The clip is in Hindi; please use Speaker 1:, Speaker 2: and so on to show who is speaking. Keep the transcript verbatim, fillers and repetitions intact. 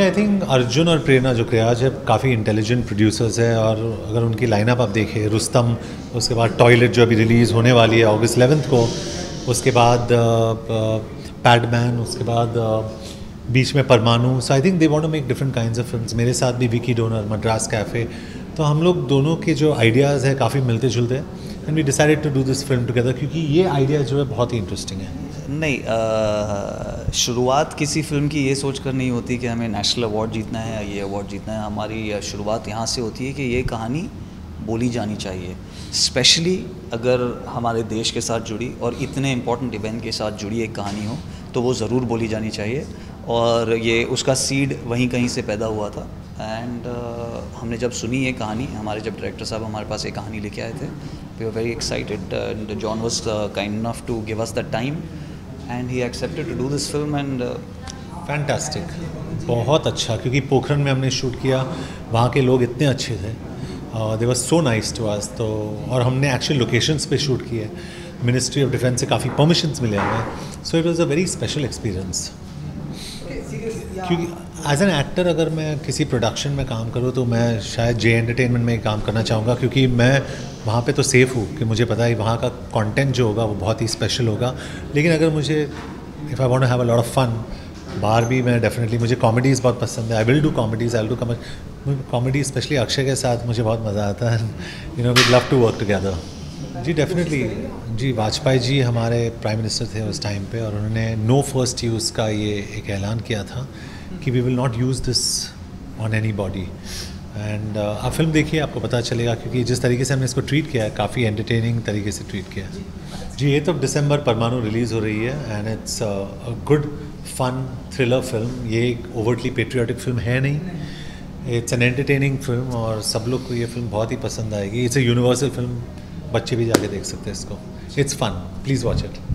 Speaker 1: आई थिंक अर्जुन और प्रेरणा जुकरियाज है काफ़ी इंटेलिजेंट प्रोड्यूसर्स है, और अगर उनकी लाइनअप आप देखें, रुस्तम, उसके बाद टॉयलेट जो अभी रिलीज़ होने वाली है अगस्त इलेवेंथ को, उसके बाद पैडमैन, उसके बाद uh, बीच में परमाणु. So I think they want to make different kinds of films. मेरे साथ भी विकी डोनर, मद्रास कैफ़े, तो हम लोग दोनों के जो आइडियाज़ है काफ़ी मिलते जुलते हैं, and we decided to do this film together, क्योंकि ये आइडिया जो है बहुत ही इंटरेस्टिंग है.
Speaker 2: नहीं, आ, शुरुआत किसी फिल्म की ये सोच कर नहीं होती कि हमें नेशनल अवार्ड जीतना है या ये अवार्ड जीतना है. हमारी शुरुआत यहाँ से होती है कि ये कहानी बोली जानी चाहिए, स्पेशली अगर हमारे देश के साथ जुड़ी और इतने इम्पोर्टेंट इवेंट के साथ जुड़ी एक कहानी हो तो वो ज़रूर बोली जानी चाहिए. और ये उसका सीड वहीं कहीं से पैदा हुआ था. एंड uh, हमने जब सुनी ये कहानी, हमारे जब डायरेक्टर साहब हमारे पास एक कहानी लेके आए थे, we were very excited and John was kind enough to give us the time and he accepted to do this film. And
Speaker 1: fantastic, बहुत अच्छा, क्योंकि पोखरन में हमने शूट किया, वहाँ के लोग इतने अच्छे थे, दे वर सो नाइस टू अस. तो और हमने एक्चुअल लोकेशंस पे शूट किए, मिनिस्ट्री ऑफ डिफेंस से काफ़ी परमिशंस मिले हमें. So it was a very special experience. क्योंकि एज एन एक्टर अगर मैं किसी प्रोडक्शन में काम करूँ तो मैं शायद जे एंटरटेनमेंट में ही काम करना चाहूँगा, क्योंकि मैं वहाँ पे तो सेफ़ हूँ कि मुझे पता है वहाँ का कंटेंट जो होगा वो बहुत ही स्पेशल होगा. लेकिन अगर मुझे if I want to have a lot of fun, बाहर भी मैं डेफिनेटली, मुझे कॉमेडीज़ बहुत पसंद है. I will do comedies, I will do comedy, specially Akshay के साथ मुझे बहुत मज़ा आता है. You know we love to work together. जी डेफिनेटली. जी वाजपेयी जी हमारे प्राइम मिनिस्टर थे उस टाइम पे, और उन्होंने नो फर्स्ट यूज़ का ये एक ऐलान किया था कि we will not use this on anybody. And आप फिल्म देखिए, आपको पता चलेगा, क्योंकि जिस तरीके से हमने इसको ट्रीट किया है, काफ़ी एंटरटेनिंग तरीके से ट्रीट किया है. जी एट ऑफ दिसंबर परमाणु रिलीज़ हो रही है, and it's a good fun thriller film. ये एक ओवर्टली पेट्रियाटिक फिल्म है नहीं, इट्स एन एंटरटेनिंग फिल्म, और सब लोग को ये फिल्म बहुत ही पसंद आएगी. इट्स अ यूनिवर्सल फिल्म, बच्चे भी जाके देख सकते हैं इसको. It's fun, please watch it.